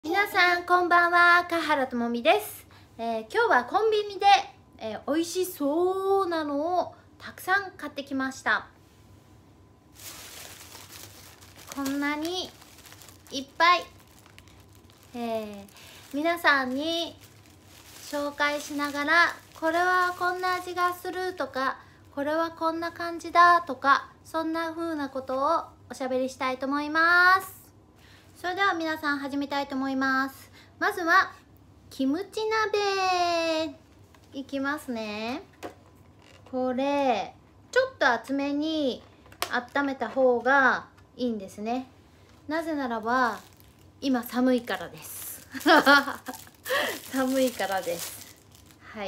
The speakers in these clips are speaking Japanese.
皆さんこんばんは、香原朋美です。今日はコンビニで、美味しそうなのをたくさん買ってきました。こんなにいっぱい、皆さんに紹介しながら、これはこんな味がするとか、これはこんな感じだとか、そんな風なことをおしゃべりしたいと思います。それでは皆さん始めたいと思います。まずはキムチ鍋いきますね。これちょっと厚めに温めた方がいいんですね。なぜならば今寒いからです寒いからです。はい、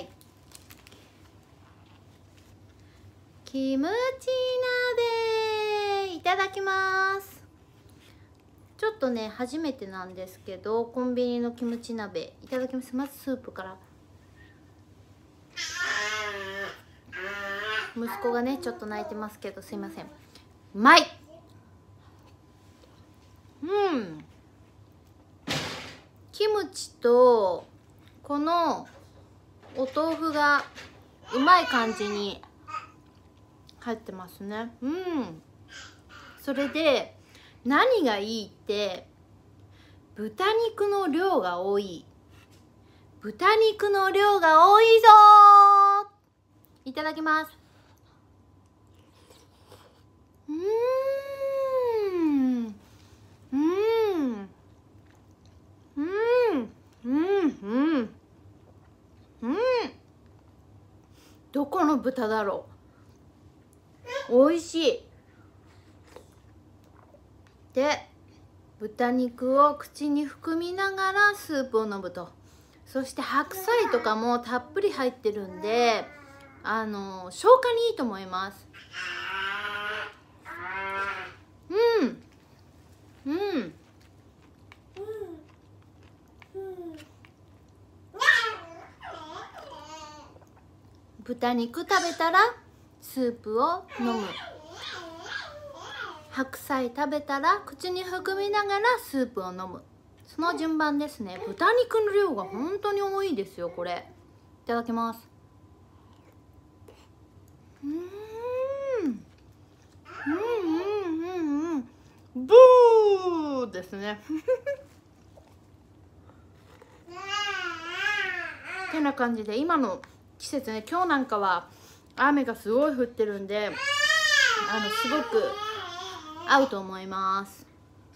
キムチ鍋いただきます。ちょっとね初めてなんですけど、コンビニのキムチ鍋いただきます。まずスープから。息子がねちょっと泣いてますけどすいません。うまい。キムチとこのお豆腐がうまい感じに入ってますね。それで何がいいって豚肉の量が多い。豚肉の量が多いぞー。いただきます。どこの豚だろう。美味しい。で豚肉を口に含みながらスープを飲むと。そして白菜とかもたっぷり入ってるんで消化にいいと思います。豚肉食べたらスープを飲む。白菜食べたら口に含みながらスープを飲む。その順番ですね。豚肉の量が本当に多いですよこれ。いただきます。ブーですねてな感じで、今の季節ね、今日なんかは雨がすごい降ってるんですごく合うと思います。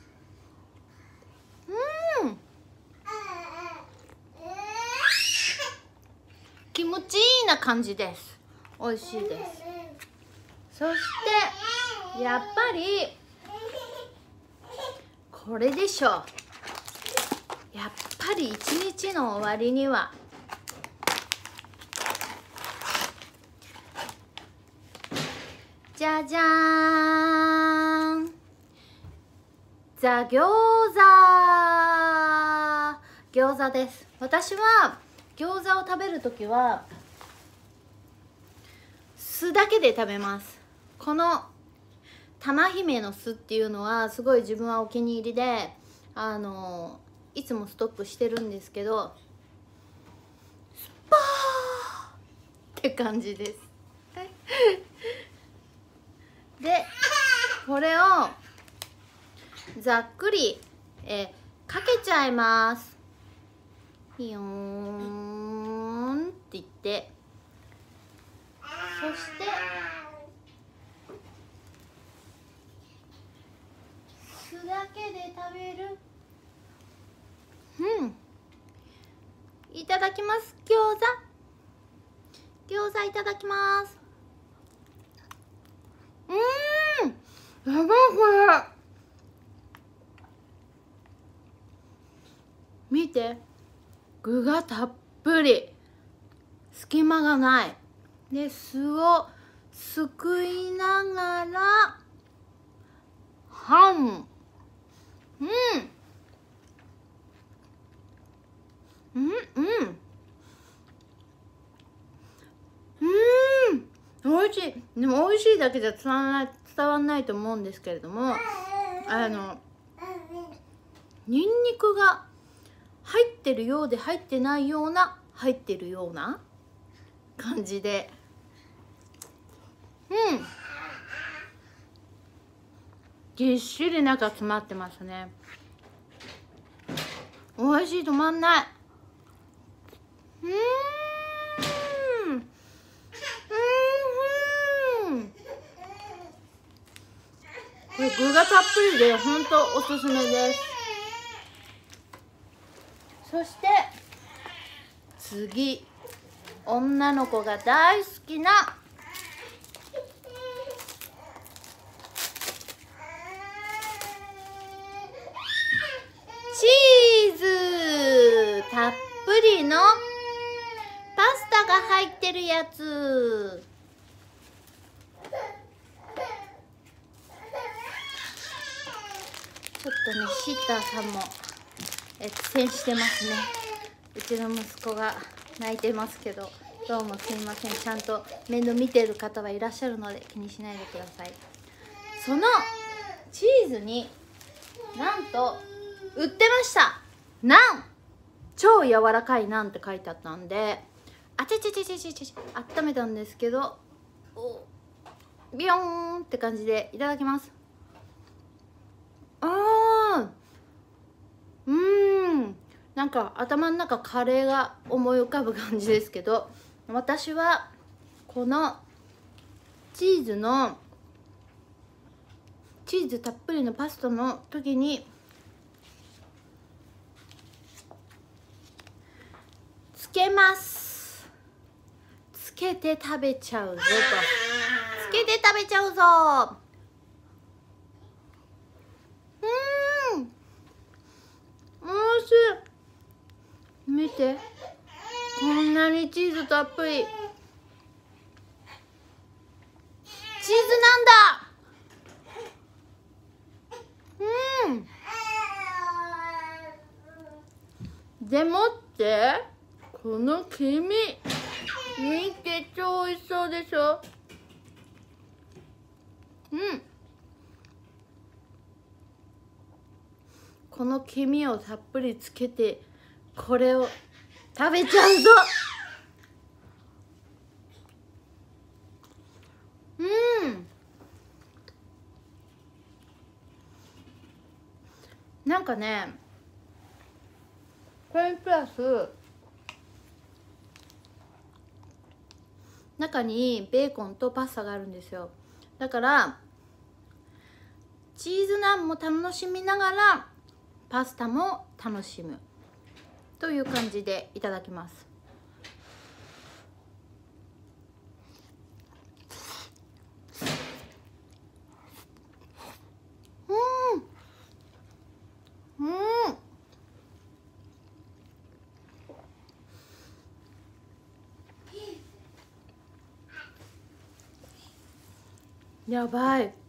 気持ちいいな感じです。美味しいです。そしてやっぱりこれでしょう。やっぱり一日の終わりにはじゃじゃーん、ザ餃子。餃子です。私は餃子を食べるときは酢だけで食べます。この玉姫の酢っていうのはすごい自分はお気に入りでいつもストックしてるんですけど、スパーって感じです。でこれをざっくり、かけちゃいます。ピヨーンって言って、そして酢だけで食べる。いただきます。餃子いただきます。やばいこれ。見て、具がたっぷり、隙間がないで、酢をすくいながら美味しい。でも美味しいだけじゃ伝わんないと思うんですけれども、ニンニクが入ってるようで入ってないような入ってるような感じで、ぎっしり中詰まってますね。おいしい、止まんない。これ具がたっぷりでほんとおすすめです。そして次、女の子が大好きなチーズたっぷりのパスタが入ってるやつ。ちょっとね、シッターさんも苦戦してますね。うちの息子が泣いてますけど、どうもすいません。ちゃんと面倒見てる方はいらっしゃるので気にしないでください。そのチーズになんと売ってました。ナン、超柔らかいナンって書いてあったんで、温めたんですけど、ビヨーンって感じでいただきます。なんか頭の中カレーが思い浮かぶ感じですけど、私はこのチーズたっぷりのパスタの時につけます。つけて食べちゃうぞと。つけて食べちゃうぞ。おいしい。見て、こんなにチーズたっぷり。チーズなんだ。でもってこの黄身見て、超美味しそうでしょ。この黄身をたっぷりつけて、これを食べちゃうぞ。なんかね、これプラス中にベーコンとパスタがあるんですよ。だからチーズナンも楽しみながらパスタも楽しむという感じでいただきます。やばい。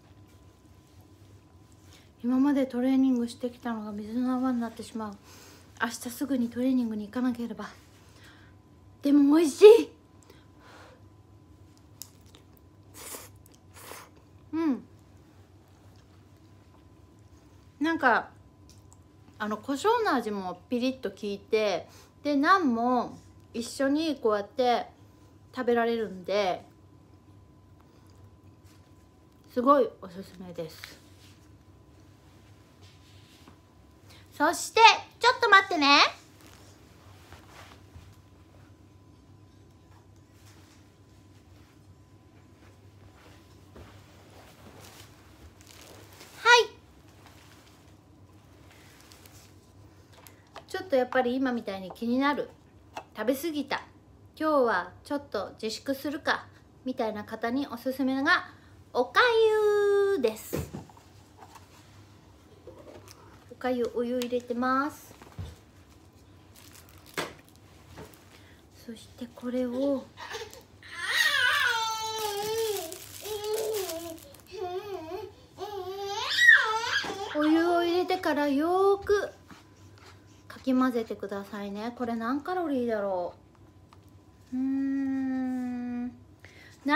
今までトレーニングしてきたのが水の泡になってしまう。明日すぐにトレーニングに行かなければ。でも美味しい。なんか胡椒の味もピリッと効いて、でナンも一緒にこうやって食べられるんで、すごいおすすめです。そしてちょっと待ってね。ちょっとやっぱり今みたいに気になる、食べ過ぎた、今日はちょっと自粛するかみたいな方におすすめがおかゆです。おかゆ、お湯入れてます。そしてこれをお湯を入れてからよーくかき混ぜてくださいね。これ何カロリーだろう。73カロリー、超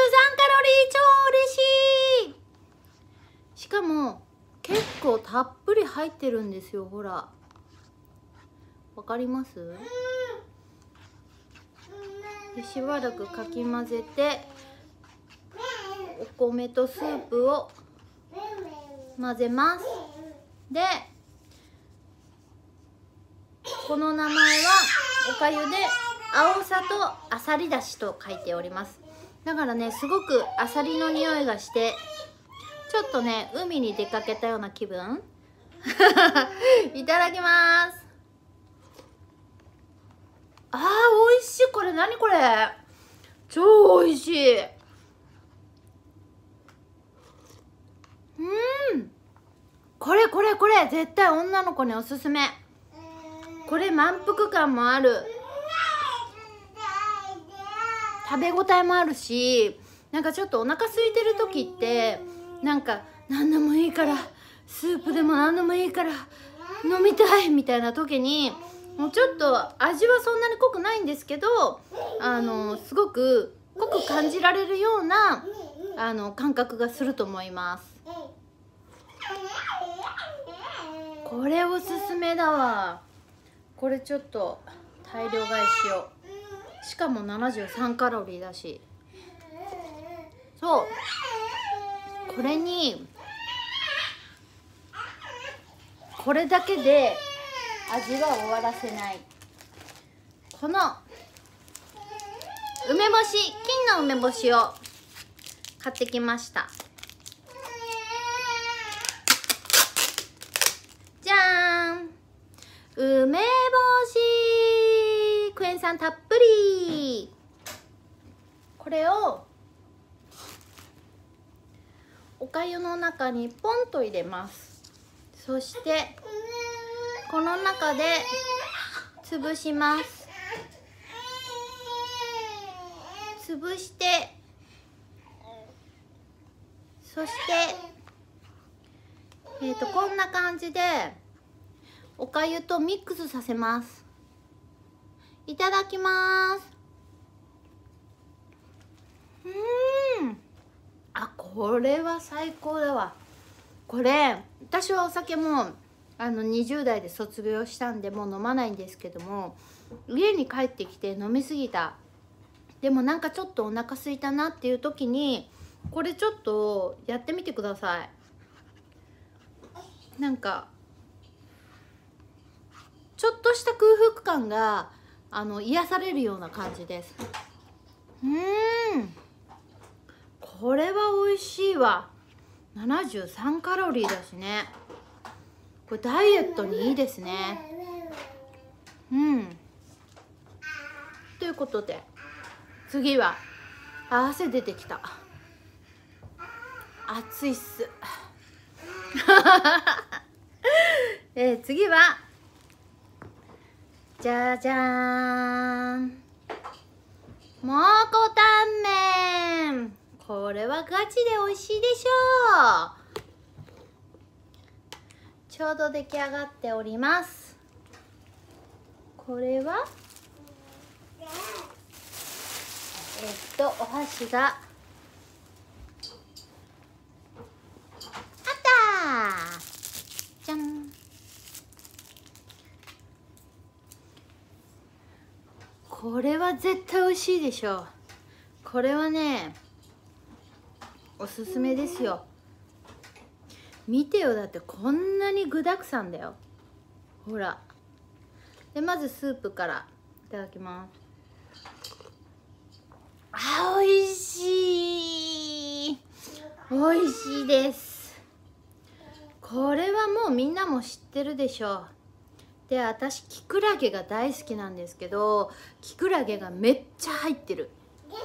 嬉しい。しかも結構たっぷり入ってるんですよ。ほらわかります？でしばらくかき混ぜて、お米とスープを混ぜます。でこの名前はおかゆで青さとあさりだしと書いております。だからね、すごくあさりの匂いがして、ちょっとね海に出かけたような気分いただきます。あー、美味しい。これ何これ、超美味しい。これ絶対女の子におすすめ。これ満腹感もある、食べ応えもあるし、なんかちょっとお腹空いてる時って、なんか何でもいいから、スープでも何でもいいから飲みたいみたいな時に、もうちょっと味はそんなに濃くないんですけど、すごく濃く感じられるような感覚がすると思います。これおすすめだわ。これちょっと大量買いしよう。しかも73カロリーだし。そう、これにこれだけで味は終わらせない。この梅干し、金の梅干しを買ってきました。じゃーん、梅干し、クエン酸たっぷり。これをおかゆの中にポンと入れます。そしてこの中で潰します。潰して、そしてこんな感じでおかゆとミックスさせます。いただきます。あ、これは最高だわ。これ私はお酒も20代で卒業したんでもう飲まないんですけども、家に帰ってきて飲みすぎた、でもなんかちょっとお腹空いたなっていう時にこれちょっとやってみてください。なんかちょっとした空腹感が癒されるような感じです。これは美味しいわ。73カロリーだしね。これダイエットにいいですね。ということで次は、汗出てきた、暑いっす次はじゃじゃーん、蒙古タンメン。これはガチで美味しいでしょう。ちょうど出来上がっております。これはお箸があったー。じゃん。これは絶対美味しいでしょう。これはねおすすめですよ。見てよ、だってこんなに具だくさんだよ。ほら。でまずスープからいただきます。あ、美味しい、美味しいです。これはもうみんなも知ってるでしょう。で私キクラゲが大好きなんですけど、キクラゲがめっちゃ入ってる。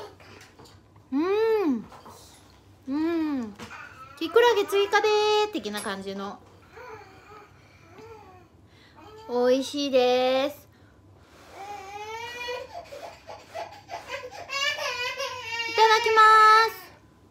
キクラゲ追加でー的な感じの美味しいです。いただきます。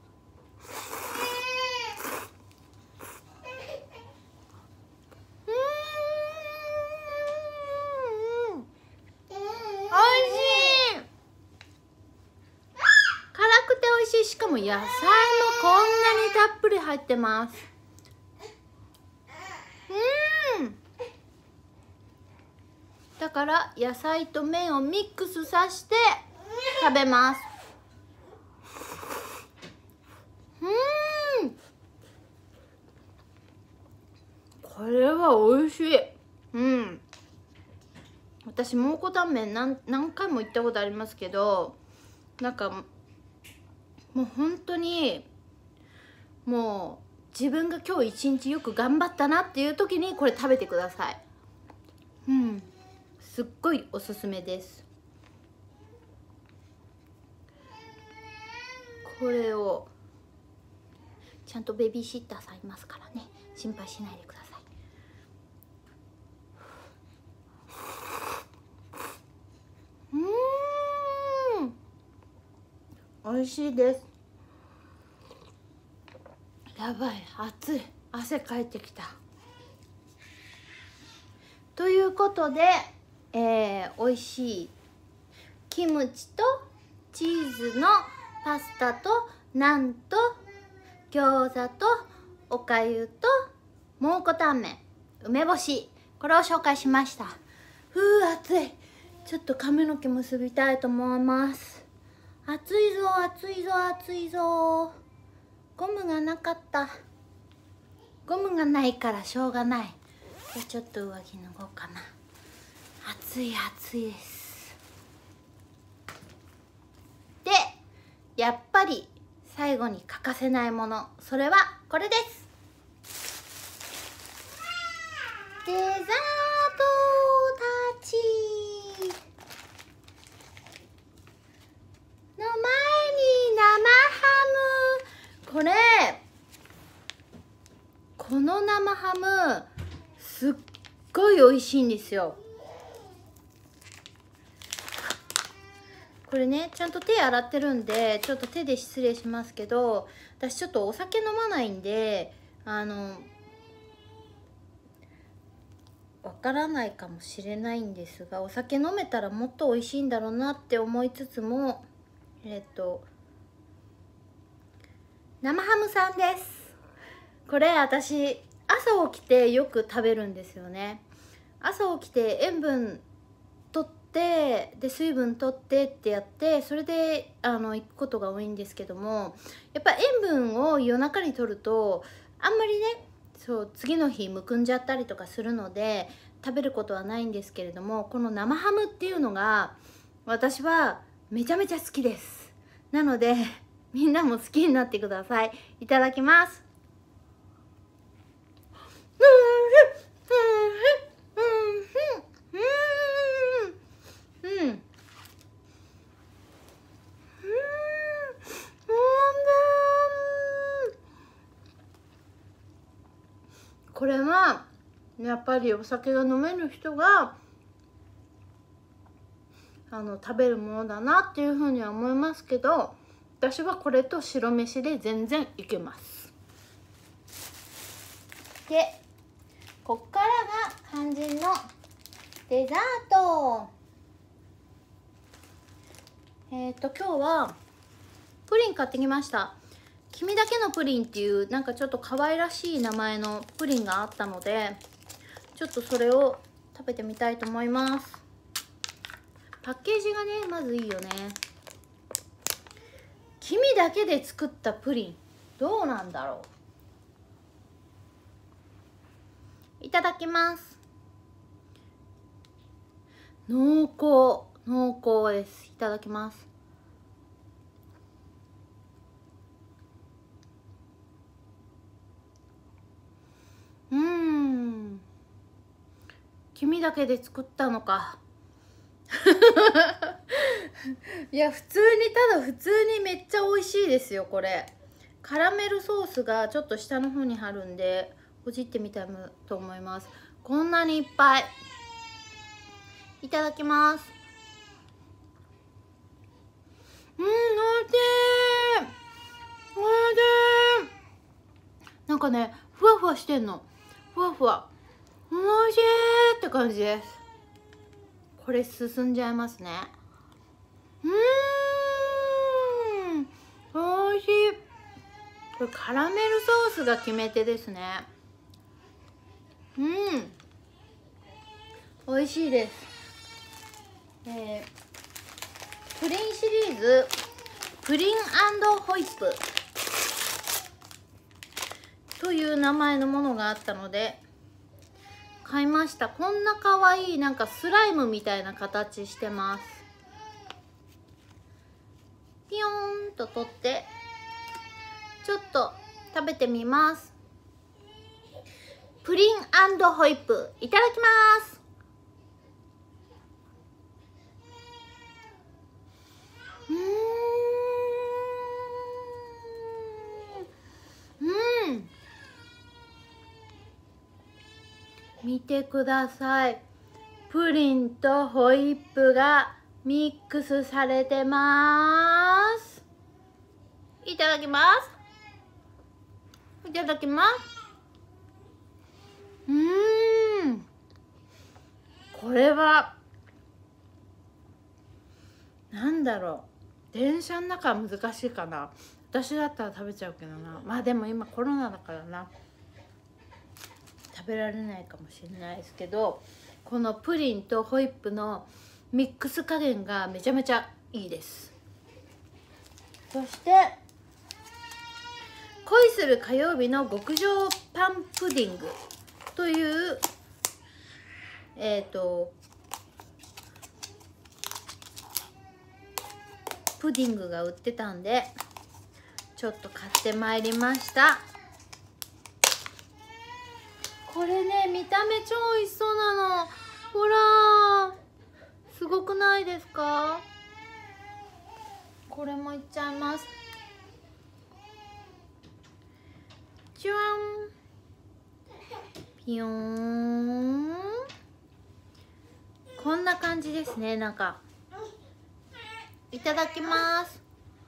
しかも野菜もこんなにたっぷり入ってます。 だから野菜と麺をミックスさせて食べます。これは美味しい。私蒙古タンメン何回も行ったことありますけど、なんかもう本当にもう自分が今日一日よく頑張ったなっていう時にこれ食べてください。すっごいおすすめです。これをちゃんとベビーシッターさんいますからね、心配しないでください。美味しいです。やばい、暑い、汗かいてきた。ということで、美味しいキムチとチーズのパスタとナンと餃子とおかゆと蒙古タンメン、梅干し、これを紹介しました。暑い。ちょっと髪の毛結びたいと思います。暑いぞ暑いぞ暑いぞ。ゴムがなかった。ゴムがないからしょうがない。じゃあちょっと上着脱ごうかな。暑い暑いです。で、やっぱり最後に欠かせないもの、それはこれです。デザートたちの前に生ハム。この生ハムすっごい美味しいんですよ。これね、ちゃんと手洗ってるんでちょっと手で失礼しますけど、私ちょっとお酒飲まないんでわからないかもしれないんですが、お酒飲めたらもっと美味しいんだろうなって思いつつも、生ハムさんです。これ私朝起きてよく食べるんですよね。朝起きて塩分取ってで水分取ってってやって、それで行くことが多いんですけども、やっぱ塩分を夜中に取るとあんまりね、そう次の日むくんじゃったりとかするので食べることはないんですけれども、この生ハムっていうのが私はめちゃめちゃ好きです。なのでみんなも好きになってください。いただきます。これはやっぱりお酒が飲める人が食べるものだなっていうふうには思いますけど、私はこれと白飯で全然いけます。で、こっからが肝心のデザート。今日はプリン買ってきました。君だけのプリンっていうなんかちょっと可愛らしい名前のプリンがあったので、ちょっとそれを食べてみたいと思います。パッケージがね、まずいいよね。君だけで作ったプリン、どうなんだろう。いただきます。濃厚です。いただきます。君だけで作ったのか。いや、普通にめっちゃ美味しいですよ。これカラメルソースがちょっと下の方に貼るんで、ほじってみたいと思います。こんなにいっぱい。いただきます。おいしい。おいしい。なんかね、ふわふわしてんの。ふわふわ。おいしいって感じです。これ進んじゃいますね。おいしい。これカラメルソースが決め手ですね。おいしいです。 プリンシリーズプリン&ホイップという名前のものがあったので買いました。こんなかわいいなんかスライムみたいな形してます。ピヨーンと取ってちょっと食べてみます。プリン&ホイップいただきます。見てください。プリンとホイップがミックスされてます。いただきます。いただきます。これはなんだろう、電車の中は難しいかな。私だったら食べちゃうけどな。まあでも今コロナだからな、食べられないかもしれないですけど、このプリンとホイップのミックス加減がめちゃめちゃいいです。そして恋する火曜日の極上パンプディングというプディングが売ってたんでちょっと買ってまいりました。これね、見た目超美味しそうなの。ほらすごくないですか？これもいっちゃいます。じゃん、ピヨーン。こんな感じですね。なんかいただきます。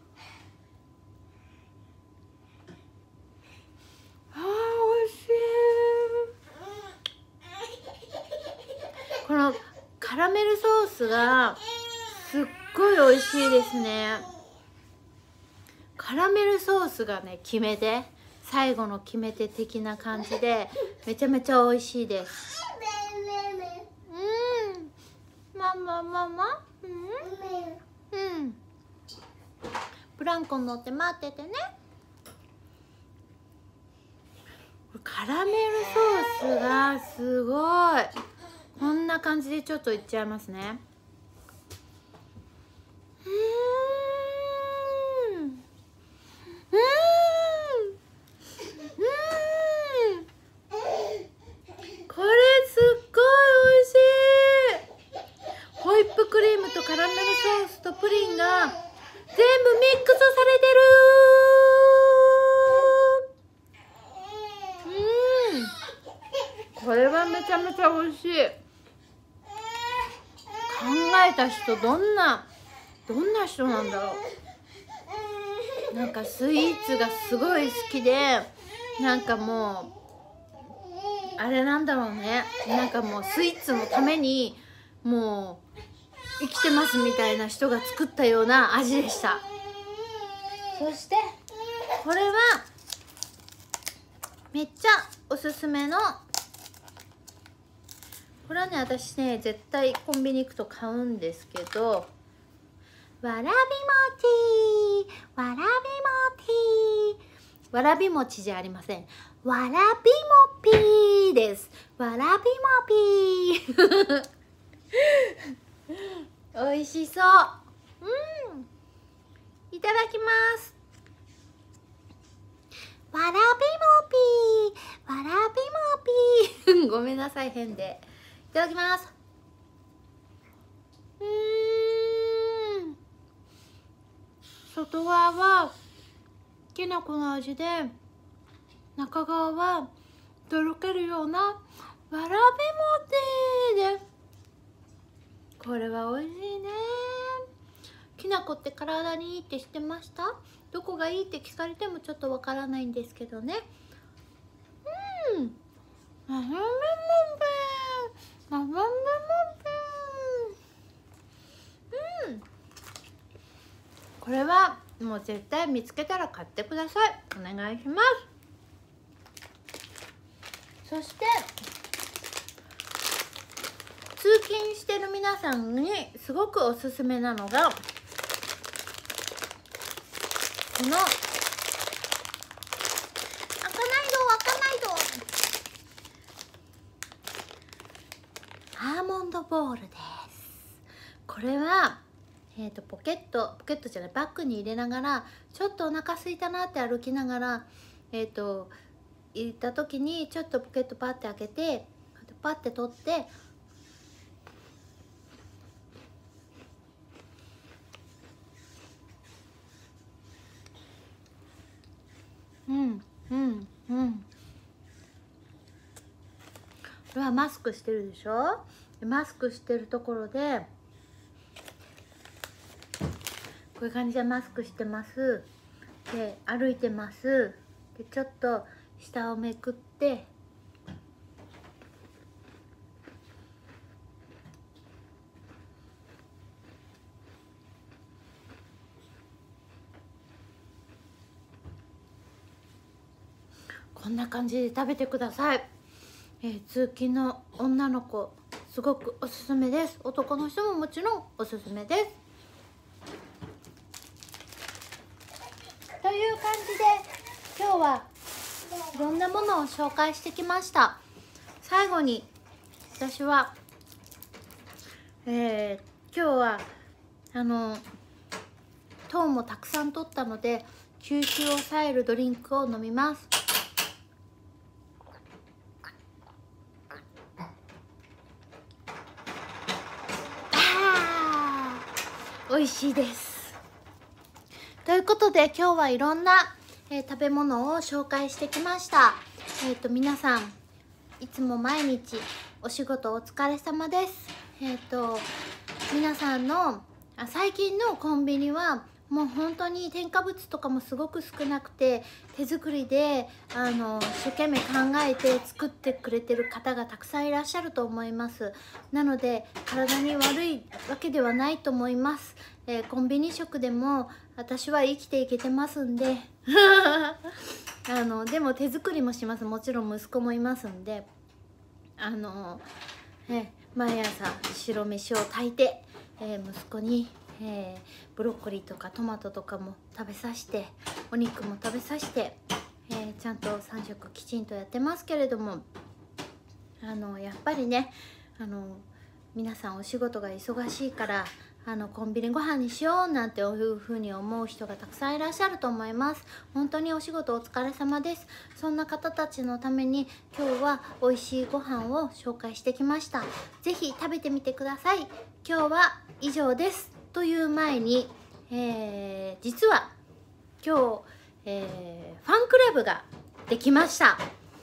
美味しい。このカラメルソースがすっごい美味しいですね。カラメルソースがね、決め手、最後の決め手的な感じでめちゃめちゃ美味しいです。ママママ、ブランコに乗って待っててね。カラメルソースがすごい。こんな感じでちょっといっちゃいますね。これすっごい美味しい。ホイップクリームとカラメルソースとプリンが全部ミックスされてる。これはめちゃめちゃ美味しい。考えた人どんな人なんだろう。なんかスイーツがすごい好きで、なんかもうあれなんだろうね、なんかもうスイーツのためにもう生きてますみたいな人が作ったような味でした。そしてこれはめっちゃおすすめの、これはね、私ね絶対コンビニ行くと買うんですけど、わらび餅、わらび餅、わらび餅じゃありません、わらびもぴーです。わらびもぴー美味しそう。いただきます。わらびもぴー、わらびもぴーごめんなさい、変で。いただきます。外側はきな粉の味で、中側はとろけるようなわらび餅です。これは美味しいね。きな粉って体にいいって知ってました？どこがいいって聞かれてもちょっとわからないんですけどね。わらび餅、わらび餅、これはもう絶対見つけたら買ってください。お願いします。そして通勤してる皆さんにすごくおすすめなのがこの開かないアーモンドボールです。これはポケットじゃない、バッグに入れながら、ちょっとお腹空いたなって歩きながら行った時にちょっとポケットパッて開けてパッて取ってこれはマスクしてるでしょ。マスクしてるところでこういう感じでマスクしてます。で歩いてます。でちょっと下をめくってこんな感じで食べてください。通勤の女の子すごくおすすめです。男の人ももちろんおすすめです。という感じで今日はいろんなものを紹介してきました。最後に私は、今日は糖もたくさん取ったので吸収を抑えるドリンクを飲みます。美味しいです。ということで今日はいろんな、食べ物を紹介してきました。皆さんいつも毎日お仕事お疲れ様です。皆さんの最近のコンビニはもう本当に添加物とかもすごく少なくて手作りで一生懸命考えて作ってくれてる方がたくさんいらっしゃると思います。なので体に悪いわけではないと思います。コンビニ食でも私は生きていけてますんででも手作りもします。もちろん息子もいますんで毎朝白飯を炊いて、息子にブロッコリーとかトマトとかも食べさせてお肉も食べさせて、ちゃんと3食きちんとやってますけれどもやっぱりね皆さんお仕事が忙しいからコンビニご飯にしようなんていうふうに思う人がたくさんいらっしゃると思います。本当にお仕事お疲れ様です。そんな方たちのために今日は美味しいご飯を紹介してきました。ぜひ食べてみてください。今日は以上です。という前に、実は今日、ファンクラブができました。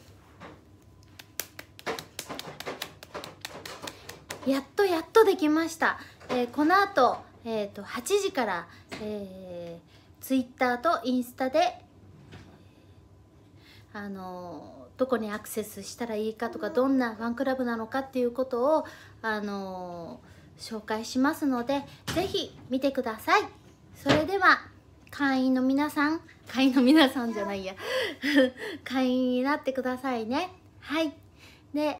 やっとできました。この後、8時から、Twitter とインスタで、どこにアクセスしたらいいかとかどんなファンクラブなのかっていうことを、紹介しますのでぜひ見てください。それでは会員の皆さんじゃないや会員になってくださいね。はい。で